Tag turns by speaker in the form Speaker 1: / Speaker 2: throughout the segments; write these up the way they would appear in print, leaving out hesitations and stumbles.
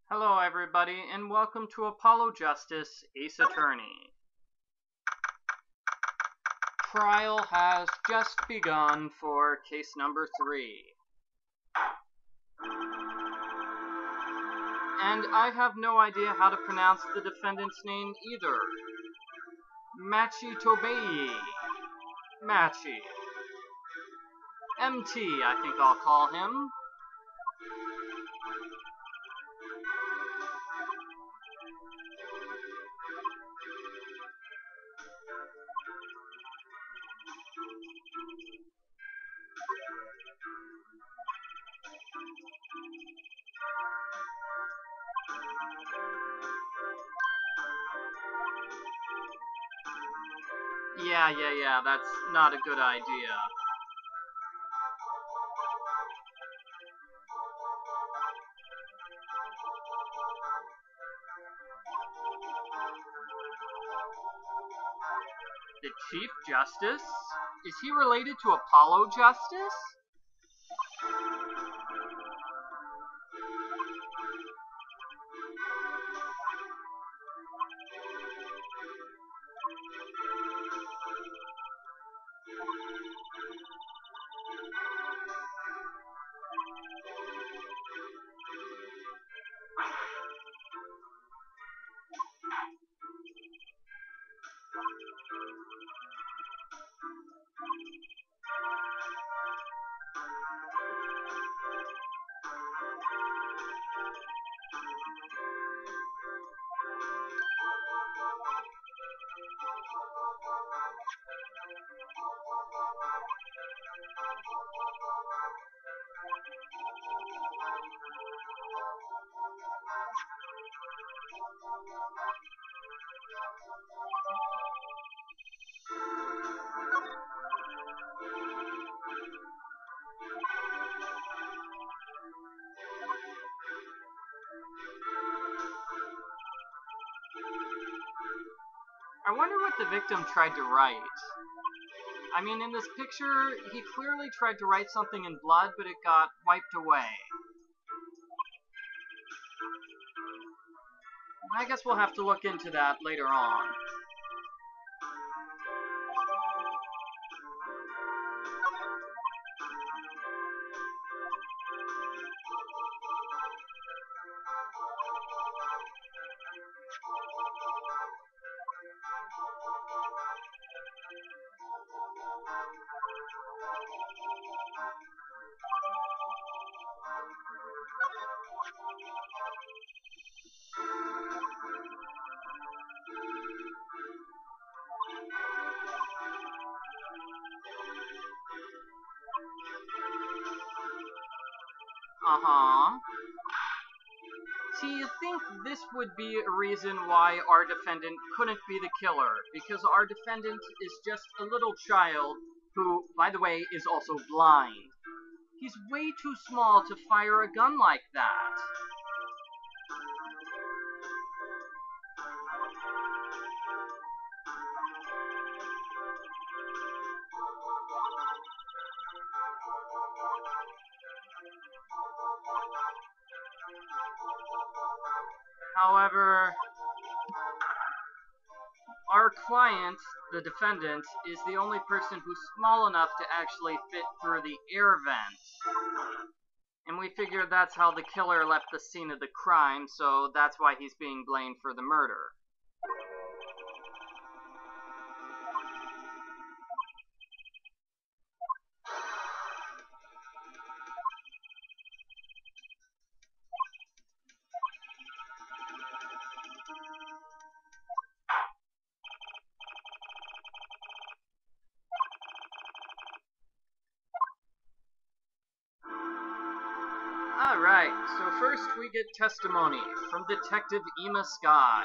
Speaker 1: Hello everybody, and welcome to Apollo Justice, Ace Attorney. Trial has just begun for case number 3. And I have no idea how to pronounce the defendant's name either. Machi Tobei. Machi. MT, I think I'll call him. Yeah, that's not a good idea. The Chief Justice? Is he related to Apollo Justice? I wonder what the victim tried to write. I mean, in this picture, he clearly tried to write something in blood, but it got wiped away. I guess we'll have to look into that later on. See, you think this would be a reason why our defendant couldn't be the killer, because our defendant is just a little child who, by the way, is also blind. He's way too small to fire a gun like that. However, our client, the defendant, is the only person who's small enough to actually fit through the air vent. And we figured that's how the killer left the scene of the crime, so that's why he's being blamed for the murder. Alright, so first we get testimony from Detective Ema Skye.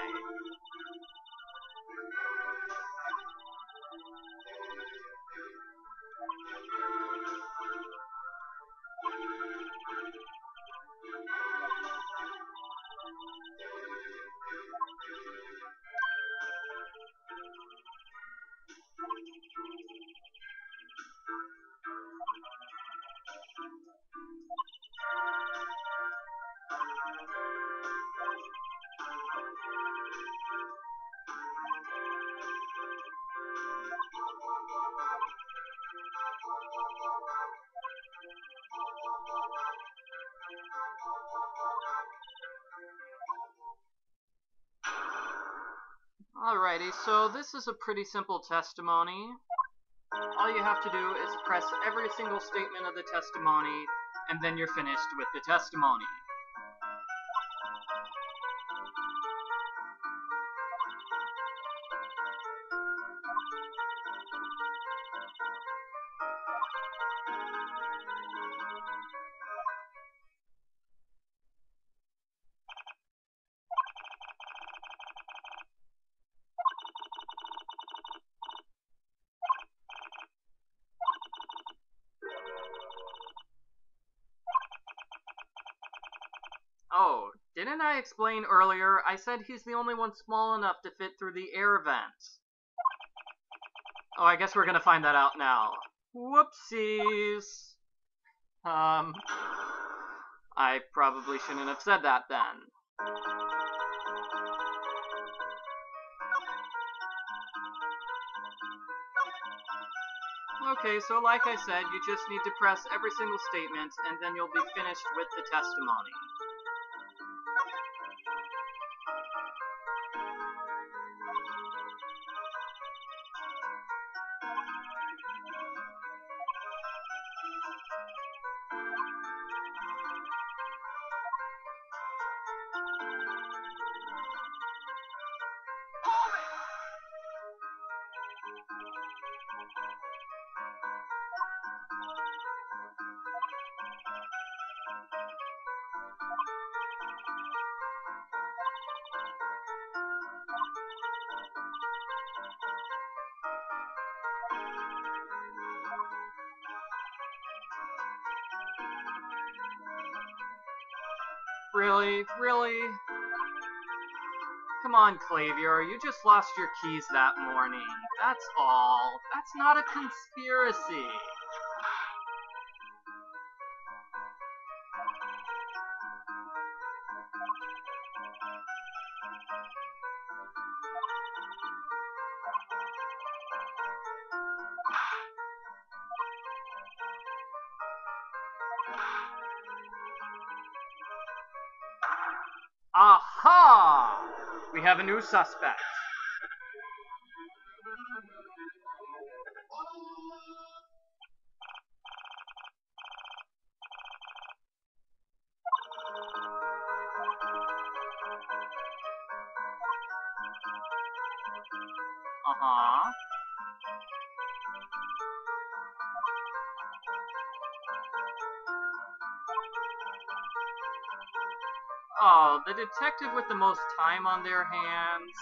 Speaker 1: Alrighty, so this is a pretty simple testimony. All you have to do is press every single statement of the testimony, and then you're finished with the testimony. Oh, didn't I explain earlier? I said he's the only one small enough to fit through the air vent. Oh, I guess we're gonna find that out now. Whoopsies. I probably shouldn't have said that then. Okay, so like I said, you just need to press every single statement, and then you'll be finished with the testimony. Really? Really? Come on, Klavier, you just lost your keys that morning. That's all. That's not a conspiracy. Aha! We have a new suspect. Uh-huh. Oh, the detective with the most time on their hands.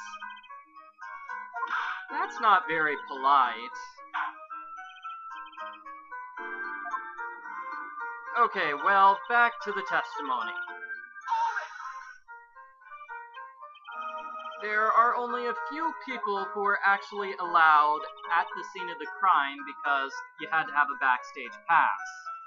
Speaker 1: That's not very polite. Okay, well, back to the testimony. There are only a few people who were actually allowed at the scene of the crime because you had to have a backstage pass.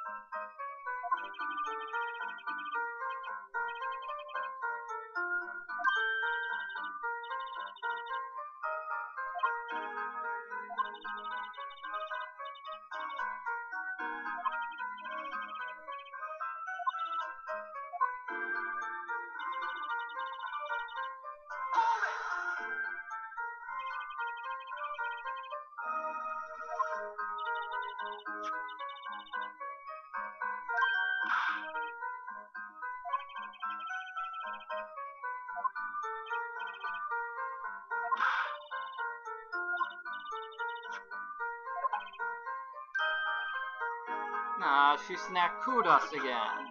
Speaker 1: Ah, she snacked us again.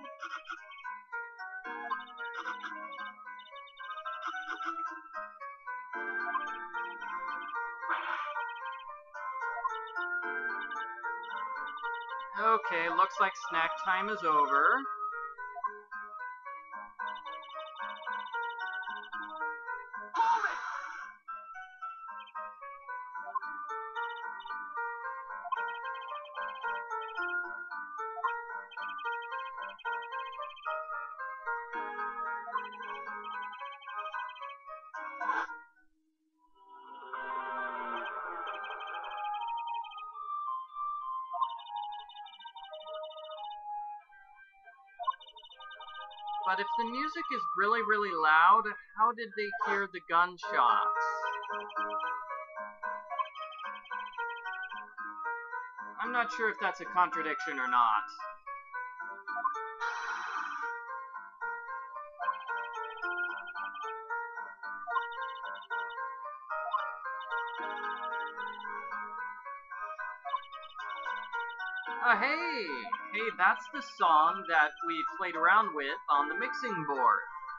Speaker 1: Okay, looks like snack time is over. But if the music is really, really loud, how did they hear the gunshots? I'm not sure if that's a contradiction or not. Hey, that's the song that we played around with on the mixing board.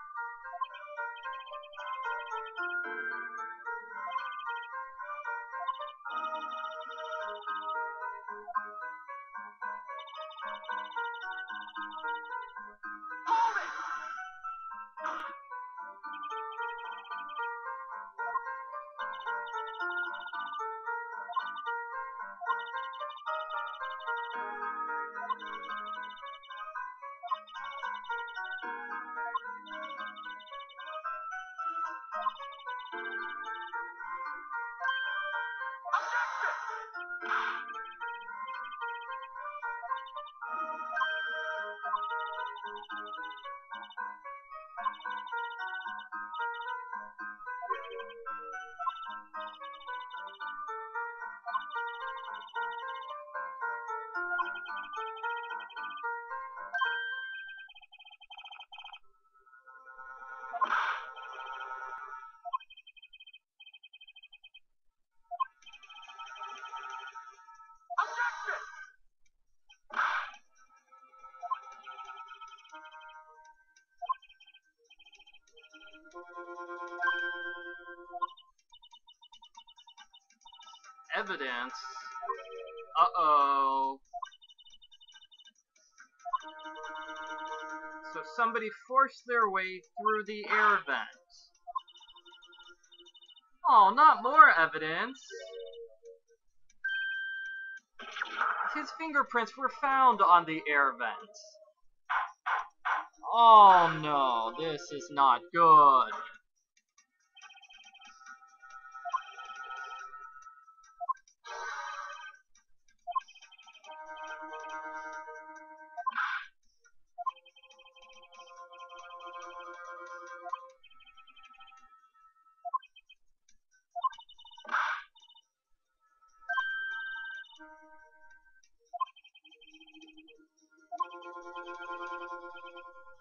Speaker 1: Evidence? Uh-oh. So somebody forced their way through the air vent. Oh, not more evidence. His fingerprints were found on the air vent. Oh no, this is not good.